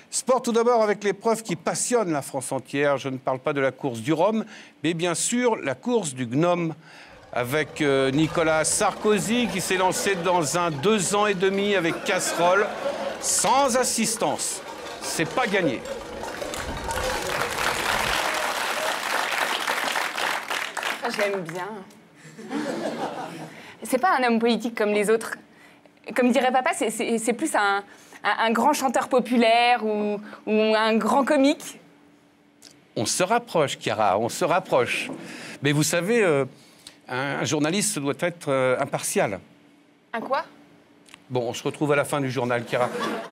Sport tout d'abord avec l'épreuve qui passionne la France entière. Je ne parle pas de la course du Rhum, mais bien sûr la course du Gnome avec Nicolas Sarkozy qui s'est lancé dans un 2 ans et demi avec casserole, sans assistance. C'est pas gagné. Je l'aime bien. C'est pas un homme politique comme les autres. Comme dirait papa, c'est plus un grand chanteur populaire ou un grand comique. On se rapproche, Chiara, on se rapproche. Mais vous savez, un journaliste doit être impartial. Un quoi? Bon, on se retrouve à la fin du journal, Chiara.